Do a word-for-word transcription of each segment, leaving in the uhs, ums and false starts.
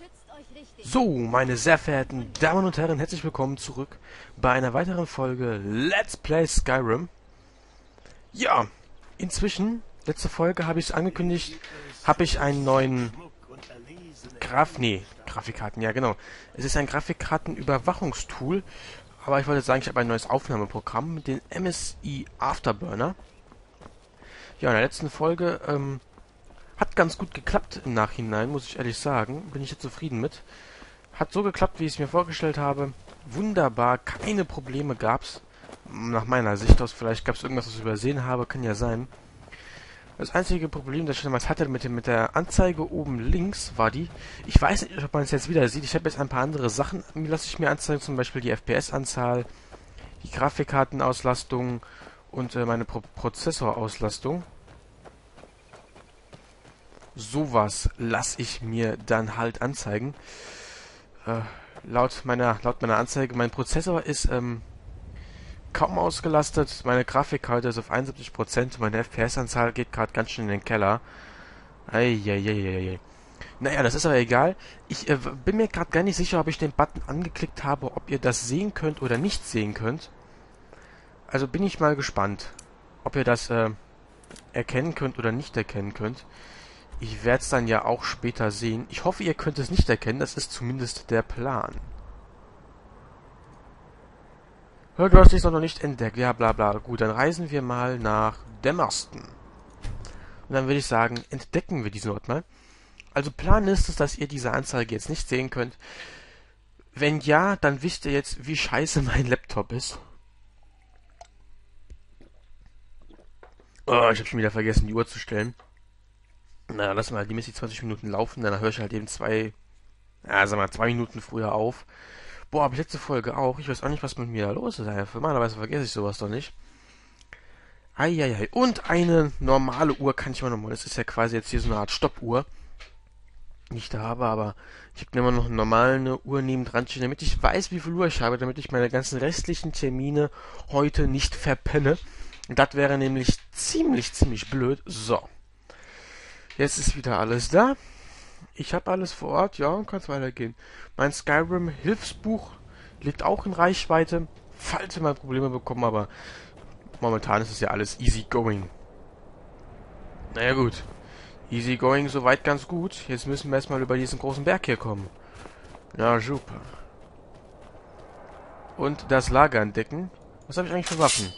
So, meine sehr verehrten Damen und Herren, herzlich willkommen zurück bei einer weiteren Folge Let's Play Skyrim. Ja, inzwischen, letzte Folge habe ich es angekündigt, habe ich einen neuen Graf... Nee, Grafikkarten, ja genau. Es ist ein Grafikkartenüberwachungstool, aber ich wollte sagen, ich habe ein neues Aufnahmeprogramm mit dem M S I Afterburner. Ja, in der letzten Folge, ähm... hat ganz gut geklappt im Nachhinein, muss ich ehrlich sagen. Bin ich jetzt zufrieden mit. Hat so geklappt, wie ich es mir vorgestellt habe. Wunderbar, keine Probleme gab's. Nach meiner Sicht aus, vielleicht gab es irgendwas, was ich übersehen habe, kann ja sein. Das einzige Problem, das ich damals hatte mit, dem, mit der Anzeige oben links, war die... Ich weiß nicht, ob man es jetzt wieder sieht. Ich habe jetzt ein paar andere Sachen, lasse ich mir anzeigen. Zum Beispiel die F P S-Anzahl, die Grafikkartenauslastung und äh, meine Pro Prozessorauslastung. Sowas lasse ich mir dann halt anzeigen. Äh, laut meiner laut meiner Anzeige, mein Prozessor ist ähm, kaum ausgelastet, meine Grafikkarte ist auf einundsiebzig Prozent, meine F P S-Anzahl geht gerade ganz schön in den Keller. Eieieiei. Naja, das ist aber egal. Ich äh, bin mir gerade gar nicht sicher, ob ich den Button angeklickt habe, ob ihr das sehen könnt oder nicht sehen könnt. Also bin ich mal gespannt, ob ihr das äh, erkennen könnt oder nicht erkennen könnt. Ich werde es dann ja auch später sehen. Ich hoffe, ihr könnt es nicht erkennen. Das ist zumindest der Plan. Hör, du hast dich noch nicht entdeckt. Ja, bla bla. Gut, dann reisen wir mal nach Dämmersten. Und dann würde ich sagen, entdecken wir diesen Ort mal. Also Plan ist es, dass ihr diese Anzeige jetzt nicht sehen könnt. Wenn ja, dann wisst ihr jetzt, wie scheiße mein Laptop ist. Oh, ich habe schon wieder vergessen, die Uhr zu stellen. Na, lassen wir halt die Messi zwanzig Minuten laufen, dann höre ich halt eben zwei, ja, sag mal, zwei Minuten früher auf. Boah, aber letzte Folge auch. Ich weiß auch nicht, was mit mir da los ist. Normalerweise vergesse ich sowas doch nicht. Eieiei. Und eine normale Uhr kann ich mal nochmal. Das ist ja quasi jetzt hier so eine Art Stoppuhr, die ich da habe, aber ich habe immer noch eine normale Uhr neben dran stehen, damit ich weiß, wie viel Uhr ich habe, damit ich meine ganzen restlichen Termine heute nicht verpenne. Das wäre nämlich ziemlich, ziemlich blöd. So. Jetzt ist wieder alles da. Ich habe alles vor Ort, ja, und kann es weitergehen. Mein Skyrim-Hilfsbuch liegt auch in Reichweite, falls wir mal Probleme bekommen, aber momentan ist es ja alles easy going. Naja gut, easy going soweit ganz gut. Jetzt müssen wir erstmal über diesen großen Berg hier kommen. Ja, super. Und das Lager entdecken. Was habe ich eigentlich für Waffen?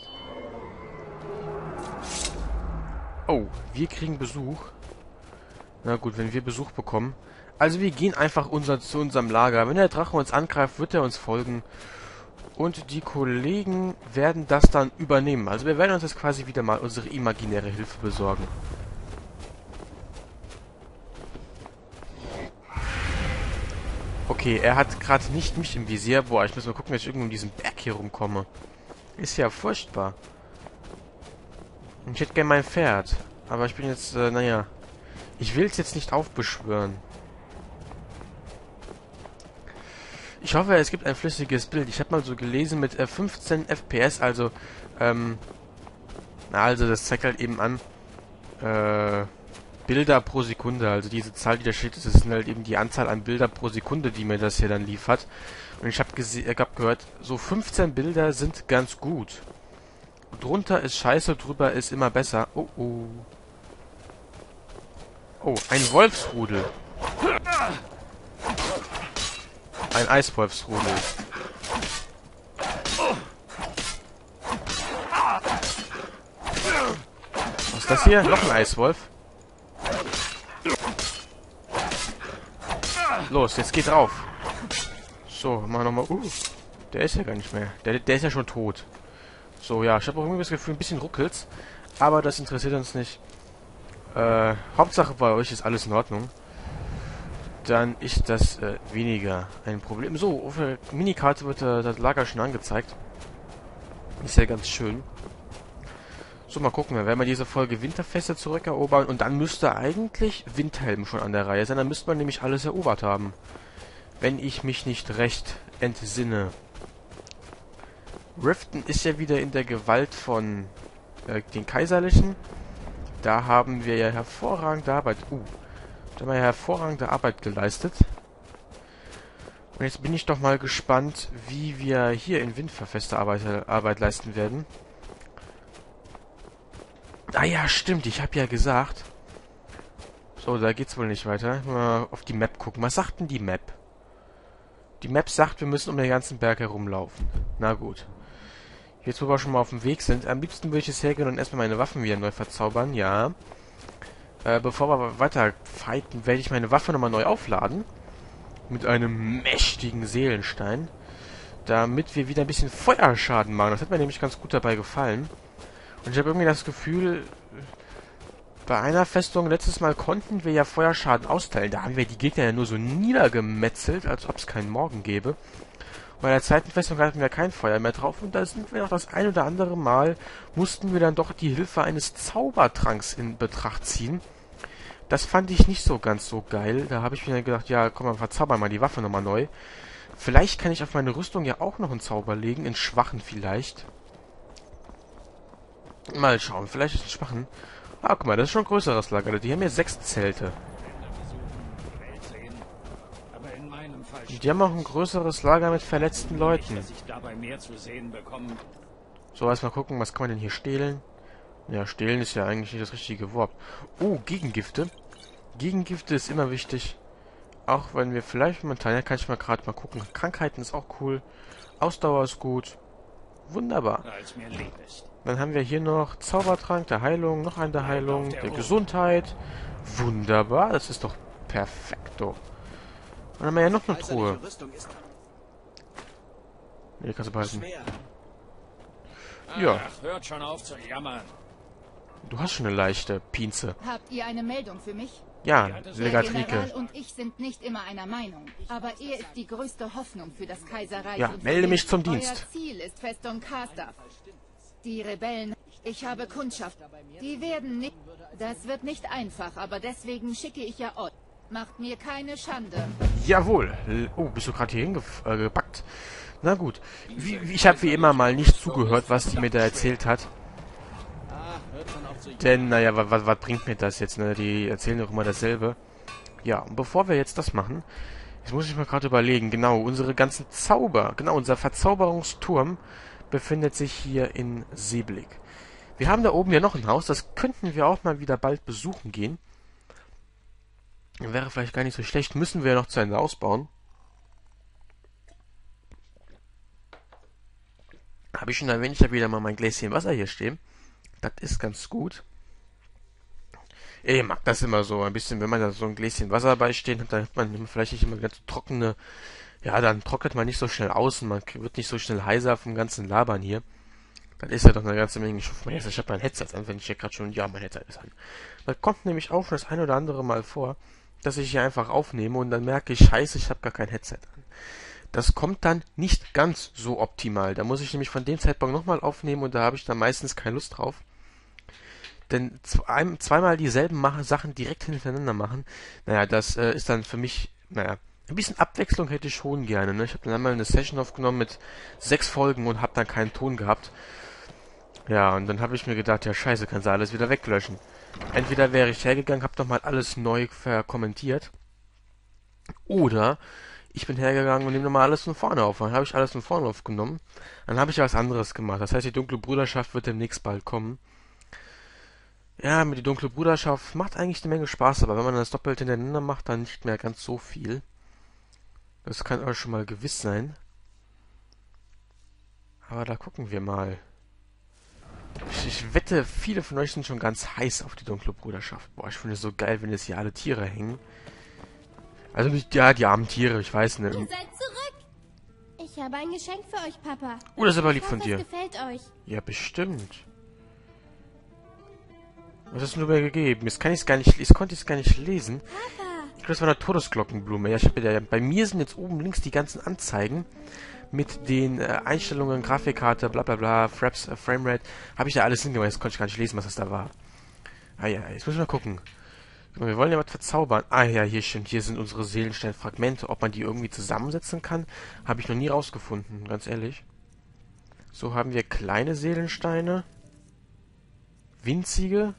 Oh, wir kriegen Besuch. Na gut, wenn wir Besuch bekommen. Also wir gehen einfach unser, zu unserem Lager. Wenn der Drache uns angreift, wird er uns folgen. Und die Kollegen werden das dann übernehmen. Also wir werden uns jetzt quasi wieder mal unsere imaginäre Hilfe besorgen. Okay, er hat gerade nicht mich im Visier. Boah, ich muss mal gucken, dass ich irgendwo um diesen Berg hier rumkomme. Ist ja furchtbar. Ich hätte gern mein Pferd. Aber ich bin jetzt, äh, naja... Ich will es jetzt nicht aufbeschwören. Ich hoffe, es gibt ein flüssiges Bild. Ich habe mal so gelesen mit äh, fünfzehn F P S, also, ähm, na, also das zeigt halt eben an, äh, Bilder pro Sekunde. Also diese Zahl, die da steht, das ist halt eben die Anzahl an Bilder pro Sekunde, die mir das hier dann liefert. Und ich habe äh, hab gehört, so fünfzehn Bilder sind ganz gut. Drunter ist scheiße, drüber ist immer besser. Oh, oh. Oh, ein Wolfsrudel. Ein Eiswolfsrudel. Was ist das hier? Noch ein Eiswolf. Los, jetzt geht drauf. So, machen wir nochmal. Uh, der ist ja gar nicht mehr. Der, der ist ja schon tot. So, ja, ich habe auch irgendwie das Gefühl, ein bisschen ruckelt's. Aber das interessiert uns nicht. Äh, Hauptsache bei euch ist alles in Ordnung. Dann ist das äh, weniger ein Problem. So, auf der Minikarte wird äh, das Lager schon angezeigt. Ist ja ganz schön. So, mal gucken. Wir werden mal diese Folge Winterfeste zurückerobern. Und dann müsste eigentlich Windhelm schon an der Reihe sein. Dann müsste man nämlich alles erobert haben. Wenn ich mich nicht recht entsinne. Riften ist ja wieder in der Gewalt von äh, den Kaiserlichen. Da haben wir ja hervorragende Arbeit. Uh, da haben wir ja hervorragende Arbeit geleistet. Und jetzt bin ich doch mal gespannt, wie wir hier in Windverfeste Arbeit, Arbeit leisten werden. Ah ja, stimmt, ich habe ja gesagt... So, da geht's wohl nicht weiter. Mal auf die Map gucken. Was sagt denn die Map? Die Map sagt, wir müssen um den ganzen Berg herumlaufen. Na gut. Jetzt, wo wir schon mal auf dem Weg sind, am liebsten würde ich es hergehen und erstmal meine Waffen wieder neu verzaubern. Ja. Äh, bevor wir weiter fighten, werde ich meine Waffe nochmal neu aufladen. Mit einem mächtigen Seelenstein. Damit wir wieder ein bisschen Feuerschaden machen. Das hat mir nämlich ganz gut dabei gefallen. Und ich habe irgendwie das Gefühl... Bei einer Festung letztes Mal konnten wir ja Feuerschaden austeilen. Da haben wir die Gegner ja nur so niedergemetzelt, als ob es keinen Morgen gäbe. Bei der zweiten Festung hatten wir kein Feuer mehr drauf. Und da sind wir noch das ein oder andere Mal, mussten wir dann doch die Hilfe eines Zaubertranks in Betracht ziehen. Das fand ich nicht so ganz so geil. Da habe ich mir dann gedacht, ja, komm, wir verzaubern mal die Waffe nochmal neu. Vielleicht kann ich auf meine Rüstung ja auch noch einen Zauber legen. In Schwachen vielleicht. Mal schauen, vielleicht ist es Schwachen. Ah, guck mal, das ist schon ein größeres Lager. Die haben hier sechs Zelte. Und die haben auch ein größeres Lager mit verletzten Leuten. So, erstmal gucken, was kann man denn hier stehlen? Ja, stehlen ist ja eigentlich nicht das richtige Wort. Oh, Gegengifte. Gegengifte ist immer wichtig. Auch wenn wir vielleicht momentan, ja, kann ich mal gerade mal gucken. Krankheiten ist auch cool. Ausdauer ist gut. Wunderbar. Dann haben wir hier noch Zaubertrank der Heilung, noch einen der Heilung, der Gesundheit. Wunderbar, das ist doch perfekto. Dann haben wir ja noch eine Truhe. Nee, kannst du behalten. Ja. Hört schon auf zu jammern. Du hast schon eine leichte Pinze. Habt ihr eine Meldung für mich? Ja, Der Legatrike. General und ich sind nicht immer einer Meinung, aber er ist die größte Hoffnung für das Kaiserreich. Ja, und melde für mich mich. zum Dienst. Euer Ziel ist Festung Karstaff. Die Rebellen, ich habe Kundschaft. Die werden nicht... Das wird nicht einfach, aber deswegen schicke ich ja euch. Macht mir keine Schande. Jawohl. Oh, bist du gerade hier hingepackt? Na gut. Wie, ich habe wie immer mal nicht zugehört, was die mir da erzählt hat. Denn, naja, was, was bringt mir das jetzt, ne? Die erzählen doch immer dasselbe. Ja, und bevor wir jetzt das machen, jetzt muss ich mal gerade überlegen, genau, unsere ganzen Zauber, genau, unser Verzauberungsturm befindet sich hier in Seeblick. Wir haben da oben ja noch ein Haus, das könnten wir auch mal wieder bald besuchen gehen. Wäre vielleicht gar nicht so schlecht, müssen wir ja noch zu Ende ausbauen. Habe ich schon erwähnt, ich habe wieder mal mein Gläschen Wasser hier stehen. Das ist ganz gut. Ich mag das immer so ein bisschen, wenn man da so ein Gläschen Wasser beistehen hat, dann hat man vielleicht nicht immer ganz so trockene... Ja, dann trocknet man nicht so schnell aus und man wird nicht so schnell heiser vom ganzen Labern hier. Dann ist ja doch eine ganze Menge Schuft. Ich habe mein Headset an, wenn ich hier gerade schon... Ja, mein Headset ist an. Das kommt nämlich auch schon das ein oder andere Mal vor, dass ich hier einfach aufnehme und dann merke ich, scheiße, ich habe gar kein Headset an. Das kommt dann nicht ganz so optimal. Da muss ich nämlich von dem Zeitpunkt nochmal aufnehmen und da habe ich dann meistens keine Lust drauf. Denn zwei, zweimal dieselben Mache, Sachen direkt hintereinander machen, naja, das äh, ist dann für mich, naja, ein bisschen Abwechslung hätte ich schon gerne. Ne? Ich habe dann einmal eine Session aufgenommen mit sechs Folgen und habe dann keinen Ton gehabt. Ja, und dann habe ich mir gedacht, ja scheiße, kannst du alles wieder weglöschen. Entweder wäre ich hergegangen, habe nochmal alles neu verkommentiert. Oder ich bin hergegangen und nehme nochmal alles von vorne auf. Dann habe ich alles von vorne aufgenommen. Dann habe ich was anderes gemacht. Das heißt, die Dunkle Bruderschaft wird demnächst bald kommen. Ja, mit die Dunkle Bruderschaft macht eigentlich eine Menge Spaß, aber wenn man das doppelt hintereinander macht, dann nicht mehr ganz so viel. Das kann aber schon mal gewiss sein. Aber da gucken wir mal. Ich, ich wette, viele von euch sind schon ganz heiß auf die Dunkle Bruderschaft. Boah, ich finde es so geil, wenn jetzt hier alle Tiere hängen. Also nicht, ja, die armen Tiere, ich weiß nicht. Ihr seid zurück! Ich habe ein Geschenk für euch, Papa. Oh, das ist aber lieb Ich von hoffe, dir. es gefällt euch. Ja, bestimmt. Was hast du mir gegeben? Jetzt kann ich es gar nicht, jetzt konnte ich es gar nicht lesen. Papa! Ich glaube, das war eine Todesglockenblume. Ja, ich habe ja, bei mir sind jetzt oben links die ganzen Anzeigen mit den äh, Einstellungen, Grafikkarte, bla bla bla, Fraps, äh, Framerate. Habe ich da alles hingemacht. Jetzt konnte ich gar nicht lesen, was das da war. Ah ja, jetzt muss ich mal gucken. Wir wollen ja was verzaubern. Ah ja, hier stimmt. Hier sind unsere Seelensteinfragmente. Ob man die irgendwie zusammensetzen kann, habe ich noch nie rausgefunden, ganz ehrlich. So haben wir kleine Seelensteine. Winzige.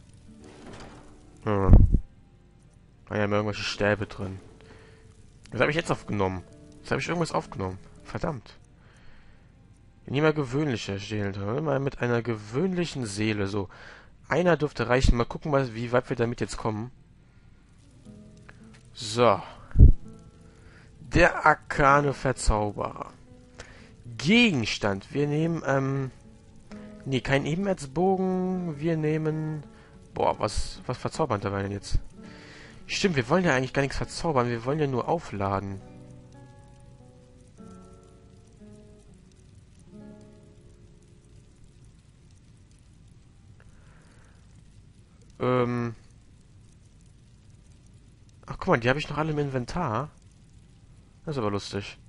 Hm. Da haben wir irgendwelche Stäbe drin. Was habe ich jetzt aufgenommen? Jetzt habe ich irgendwas aufgenommen. Verdammt. Nie mal gewöhnlicher stehen. Mal mit einer gewöhnlichen Seele. So. Einer dürfte reichen. Mal gucken, was, wie weit wir damit jetzt kommen. So. Der arkane Verzauberer. Gegenstand. Wir nehmen, ähm... Nee, kein Ebenerzbogen. Wir nehmen... Boah, was, was verzaubern dabei denn jetzt? Stimmt, wir wollen ja eigentlich gar nichts verzaubern. Wir wollen ja nur aufladen. Ähm... Ach, guck mal, die habe ich noch alle im Inventar. Das ist aber lustig.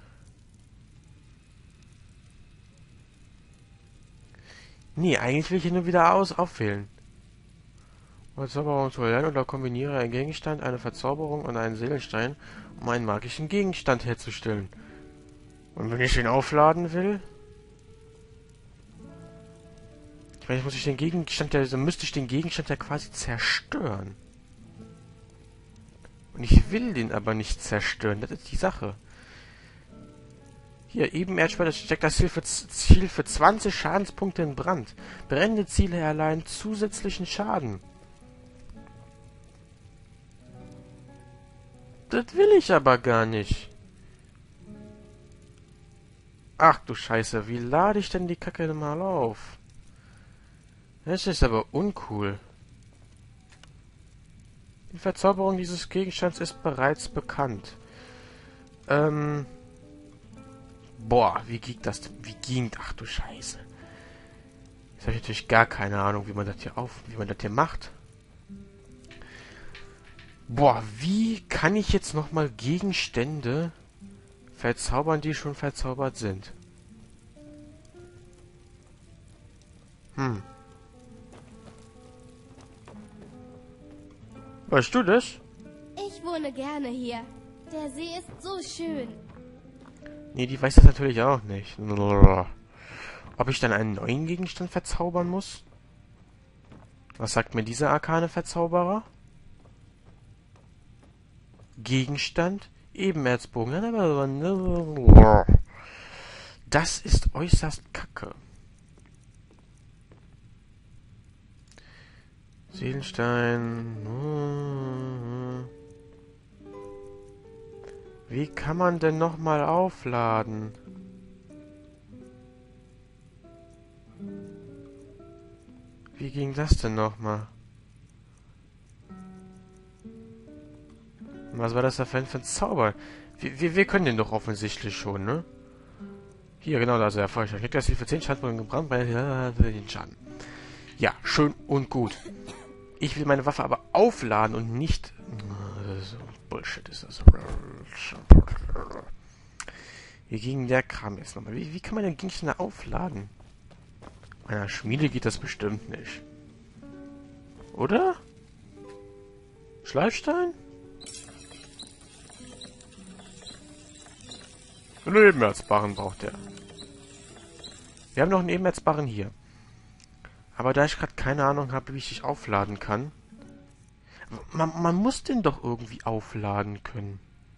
Nee, eigentlich will ich hier nur wieder aus aufwählen. Verzauberung zu lernen oder kombiniere einen Gegenstand, eine Verzauberung und einen Seelenstein, um einen magischen Gegenstand herzustellen. Und wenn ich ihn aufladen will... Ich meine, jetzt muss ich den Gegenstand ja, dann müsste ich den Gegenstand ja quasi zerstören. Und ich will den aber nicht zerstören, das ist die Sache. Hier, Ebenerzschwert steckt das Ziel für, Ziel für zwanzig Schadenspunkte in Brand. Brennende Ziele erleiden zusätzlichen Schaden. Das will ich aber gar nicht. Ach du Scheiße, wie lade ich denn die Kacke mal auf? Das ist aber uncool. Die Verzauberung dieses Gegenstands ist bereits bekannt. Ähm... Boah, wie ging das denn? Wie ging... Ach du Scheiße. Jetzt habe ich natürlich gar keine Ahnung, wie man das hier auf... Wie man das hier macht. Boah, wie kann ich jetzt nochmal Gegenstände verzaubern, die schon verzaubert sind? Hm. Weißt du das? Ich wohne gerne hier. Der See ist so schön. Nee, die weiß das natürlich auch nicht. Ob ich dann einen neuen Gegenstand verzaubern muss? Was sagt mir dieser arkane Verzauberer? Gegenstand? Ebenerzbogen. Das ist äußerst kacke. Seelenstein. Wie kann man denn nochmal aufladen? Wie ging das denn nochmal? Was war das da für ein Zauber? Wir, wir, wir können den doch offensichtlich schon, ne? Hier, genau, da ist er erfolgreich. Kriegt das für zehn Schaden gebrannt bei den Schaden. Ja, schön und gut. Ich will meine Waffe aber aufladen und nicht... So Bullshit ist das. Wie ging der Kram jetzt nochmal? Wie, wie kann man den Gegenstand aufladen? Bei einer Schmiede geht das bestimmt nicht. Oder? Schleifstein? Einen Ebenerzbarren braucht er. Wir haben noch einen Ebenerzbarren hier. Aber da ich gerade keine Ahnung habe, wie ich dich aufladen kann... Man, man muss den doch irgendwie aufladen können.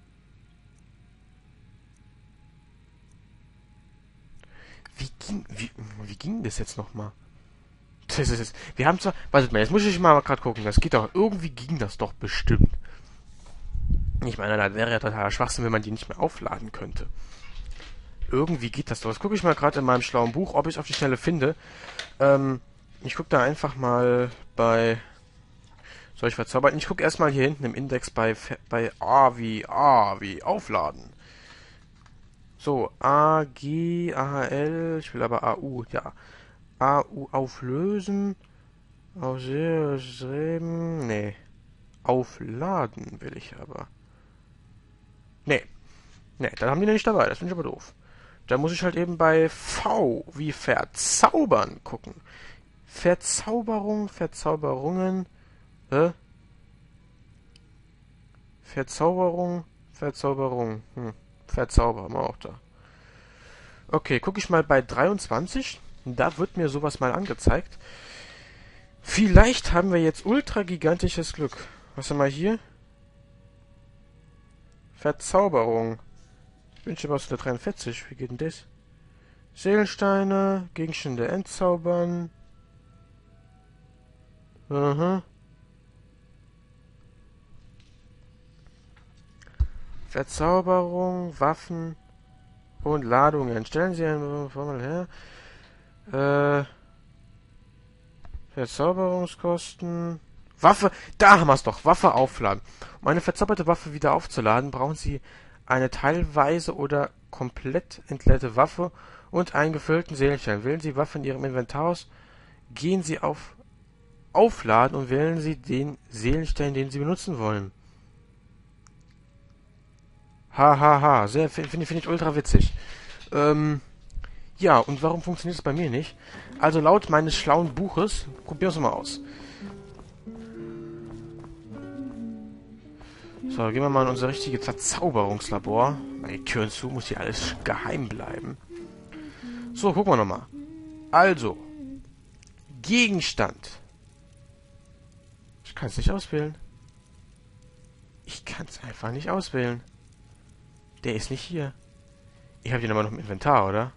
Wie ging... Wie, wie ging das jetzt nochmal? Das ist jetzt... Wir haben zwar... Wartet mal, jetzt muss ich mal gerade gucken. Das geht doch... Irgendwie ging das doch bestimmt. Ich meine, das wäre ja totaler Schwachsinn, wenn man die nicht mehr aufladen könnte. Irgendwie geht das doch. Jetzt gucke ich mal gerade in meinem schlauen Buch, ob ich es auf die Schnelle finde. Ähm, ich gucke da einfach mal bei... Soll ich verzaubern? Ich gucke erstmal hier hinten im Index bei, bei A wie A wie aufladen. So, A, G, A, L, ich will aber A, U, ja. A, U auflösen. Ausstreben, nee. Aufladen will ich aber. Nee. Nee, dann haben die nicht dabei, das finde ich aber doof. Da muss ich halt eben bei V wie verzaubern gucken. Verzauberung, Verzauberungen, äh? Verzauberung, Verzauberung, hm. Verzauber, mal auch da. Okay, gucke ich mal bei dreiundzwanzig. Da wird mir sowas mal angezeigt. Vielleicht haben wir jetzt ultra gigantisches Glück. Was haben wir hier? Verzauberung. bin schon aus der dreiundvierzig. Wie geht denn das? Seelensteine, Gegenstände entzaubern. Aha. Verzauberung, Waffen und Ladungen. Stellen Sie eine Formel her. Äh, Verzauberungskosten. Waffe. Da haben wir es doch. Waffe aufladen. Um eine verzauberte Waffe wieder aufzuladen, brauchen Sie eine teilweise oder komplett entleerte Waffe und einen gefüllten Seelenstein. Wählen Sie Waffe in Ihrem Inventar aus. Gehen Sie auf Aufladen und wählen Sie den Seelenstein, den Sie benutzen wollen. Hahaha, ha, ha. Sehr, finde find ich ultra witzig. Ähm, ja, und warum funktioniert es bei mir nicht? Also laut meines schlauen Buches, probieren wir es mal aus. So, gehen wir mal in unser richtiges Verzauberungslabor. Meine Türen zu, muss hier alles geheim bleiben. So, gucken wir nochmal. Also, Gegenstand. Ich kann es nicht auswählen. Ich kann es einfach nicht auswählen. Der ist nicht hier. Ich habe den aber noch im Inventar, oder?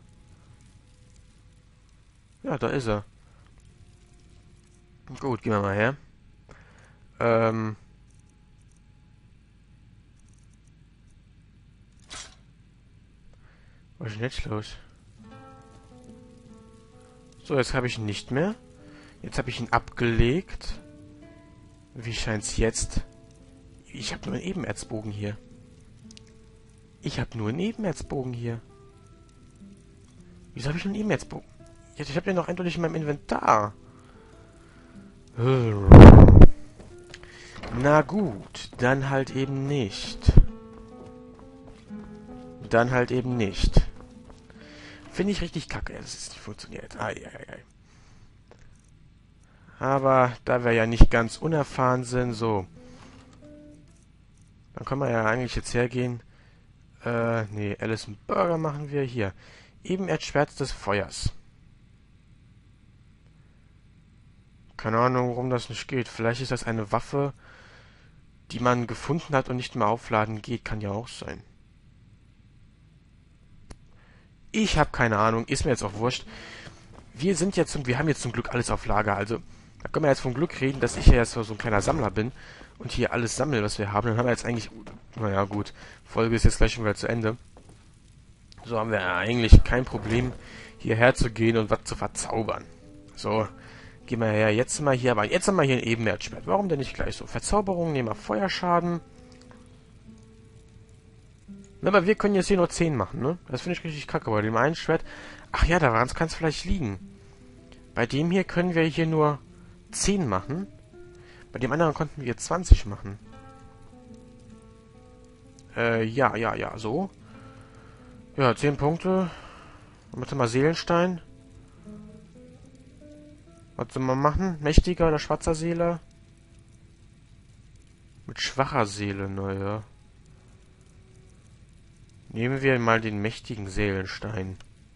Ja, da ist er. Gut, gehen wir mal her. Ähm... Was ist denn jetzt los? So, jetzt habe ich ihn nicht mehr. Jetzt habe ich ihn abgelegt. Wie scheint's jetzt? Ich habe nur einen Ebenerzbogen hier. Ich habe nur einen Ebenerzbogen hier. Wieso habe ich nur einen Ebenerzbogen? Ich habe den noch eindeutig in meinem Inventar. Na gut, dann halt eben nicht. Dann halt eben nicht. Finde ich richtig kacke, dass es nicht funktioniert. Ai, ai, ai. Aber da wir ja nicht ganz unerfahren sind, so. Dann können wir ja eigentlich jetzt hergehen. Äh, nee, Allison Burger machen wir hier. Ebenerzschwert des Feuers. Keine Ahnung, warum das nicht geht. Vielleicht ist das eine Waffe, die man gefunden hat und nicht mehr aufladen geht. Kann ja auch sein. Ich habe keine Ahnung, ist mir jetzt auch wurscht. Wir sind jetzt und wir haben jetzt zum Glück alles auf Lager. Also, da können wir jetzt vom Glück reden, dass ich ja jetzt so ein kleiner Sammler bin und hier alles sammle, was wir haben. Dann haben wir jetzt eigentlich, naja gut, Folge ist jetzt gleich schon wieder zu Ende. So haben wir ja eigentlich kein Problem, hierher zu gehen und was zu verzaubern. So, gehen wir her, jetzt sind wir hier, aber jetzt haben wir hier ein Ebenerzschwert. Warum denn nicht gleich so? Verzauberung, nehmen wir Feuerschaden. Aber wir können jetzt hier nur zehn machen, ne? Das finde ich richtig kacke. Bei dem einen Schwert... Ach ja, daran kann es vielleicht liegen. Bei dem hier können wir hier nur zehn machen. Bei dem anderen konnten wir zwanzig machen. Äh, ja, ja, ja, so. Ja, zehn Punkte. Warte mal, Seelenstein. Was soll man machen? Mächtiger oder schwarzer Seele? Mit schwacher Seele, naja. Nehmen wir mal den mächtigen Seelenstein.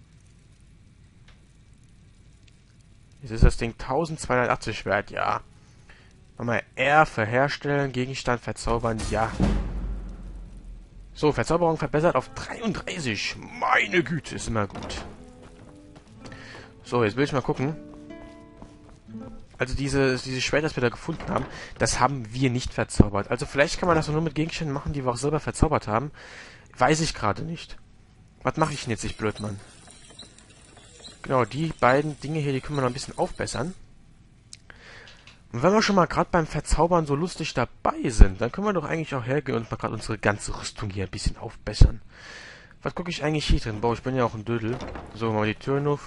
Jetzt ist das Ding eintausendzweihundertachtzig wert, ja. Nochmal R für herstellen, Gegenstand verzaubern, ja. So, Verzauberung verbessert auf dreiunddreißig. Meine Güte, ist immer gut. So, jetzt will ich mal gucken. Also diese, diese Schwert, das wir da gefunden haben, das haben wir nicht verzaubert. Also vielleicht kann man das nur mit Gegenständen machen, die wir auch selber verzaubert haben. Weiß ich gerade nicht. Was mache ich denn jetzt, ich Blödmann? Genau, die beiden Dinge hier, die können wir noch ein bisschen aufbessern. Und wenn wir schon mal gerade beim Verzaubern so lustig dabei sind, dann können wir doch eigentlich auch hergehen und mal gerade unsere ganze Rüstung hier ein bisschen aufbessern. Was gucke ich eigentlich hier drin? Boah, ich bin ja auch ein Dödel. So, mal die Türen auf.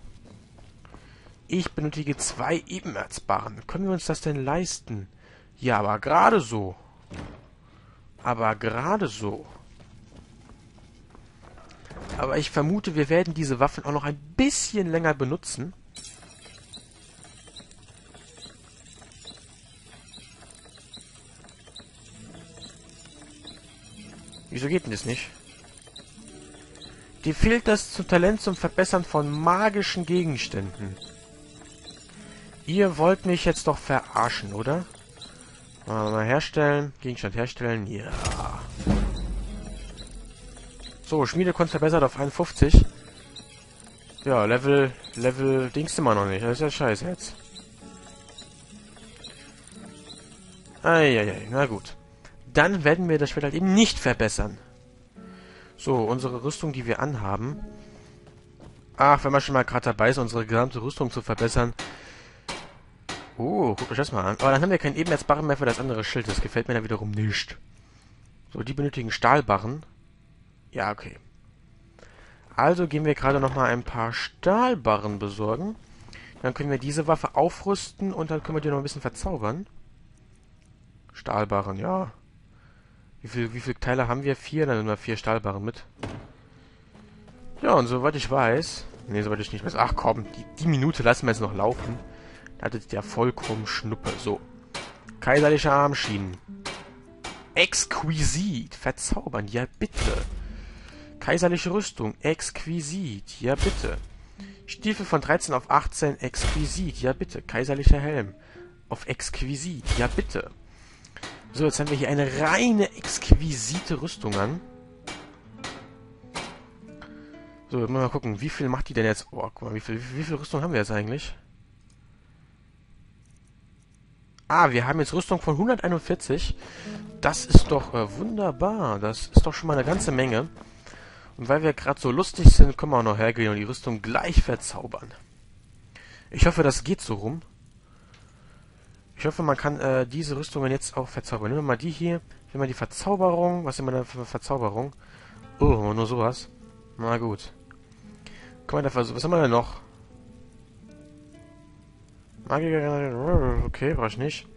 Ich benötige zwei Ebenerzbarren. Können wir uns das denn leisten? Ja, aber gerade so. Aber gerade so. Aber ich vermute, wir werden diese Waffen auch noch ein bisschen länger benutzen. Wieso geht denn das nicht? Dir fehlt das zum Talent zum Verbessern von magischen Gegenständen. Ihr wollt mich jetzt doch verarschen, oder? Mal herstellen. Gegenstand herstellen. Ja. So, Schmiedekunst verbessert auf einundfünfzig. Ja, Level, Level, Dings immer noch nicht. Das ist ja scheiße jetzt. Eieiei, na gut. Dann werden wir das Schwert halt eben nicht verbessern. So, unsere Rüstung, die wir anhaben. Ach, wenn wir schon mal gerade dabei sind, unsere gesamte Rüstung zu verbessern. Oh, guckt euch das mal an. Aber dann haben wir keinen Ebenerzbarren mehr für das andere Schild. Das gefällt mir dann wiederum nicht. So, die benötigen Stahlbarren. Ja, okay. Also gehen wir gerade nochmal ein paar Stahlbarren besorgen. Dann können wir diese Waffe aufrüsten und dann können wir die noch ein bisschen verzaubern. Stahlbarren, ja. Wie viel, wie viele Teile haben wir? Vier, dann nehmen wir vier Stahlbarren mit. Ja, und soweit ich weiß... Ne, soweit ich nicht weiß... Ach komm, die, die Minute lassen wir jetzt noch laufen. Da hattet ihr vollkommen Schnuppe. So. Kaiserliche Armschienen. Exquisit. Verzaubern. Ja, bitte. Kaiserliche Rüstung. Exquisit. Ja, bitte. Stiefel von dreizehn auf achtzehn. Exquisit. Ja, bitte. Kaiserlicher Helm. Auf Exquisit. Ja, bitte. So, jetzt haben wir hier eine reine exquisite Rüstung an. So, mal gucken, wie viel macht die denn jetzt? Oh, guck mal, wie viel, wie viel Rüstung haben wir jetzt eigentlich? Ah, wir haben jetzt Rüstung von hunderteinundvierzig. Das ist doch äh, wunderbar. Das ist doch schon mal eine ganze Menge. Und weil wir gerade so lustig sind, können wir auch noch hergehen und die Rüstung gleich verzaubern. Ich hoffe, das geht so rum. Ich hoffe, man kann äh, diese Rüstungen jetzt auch verzaubern. Nehmen wir mal die hier. Nehmen wir die Verzauberung. Was sind wir da für Verzauberung? Oh, nur sowas. Na gut. Kann man da versuchen. Was haben wir denn noch? Magier. Okay, brauche ich nicht.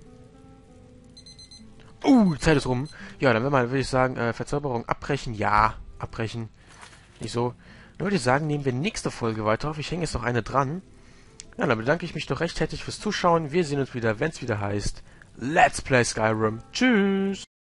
Uh, die Zeit ist rum. Ja, dann würde ich sagen, äh, Verzauberung abbrechen. Ja, abbrechen. Nicht so. Dann würde ich sagen, nehmen wir nächste Folge weiter auf. Ich hänge jetzt noch eine dran. Ja, dann bedanke ich mich doch recht herzlich fürs Zuschauen. Wir sehen uns wieder, wenn es wieder heißt Let's Play Skyrim. Tschüss!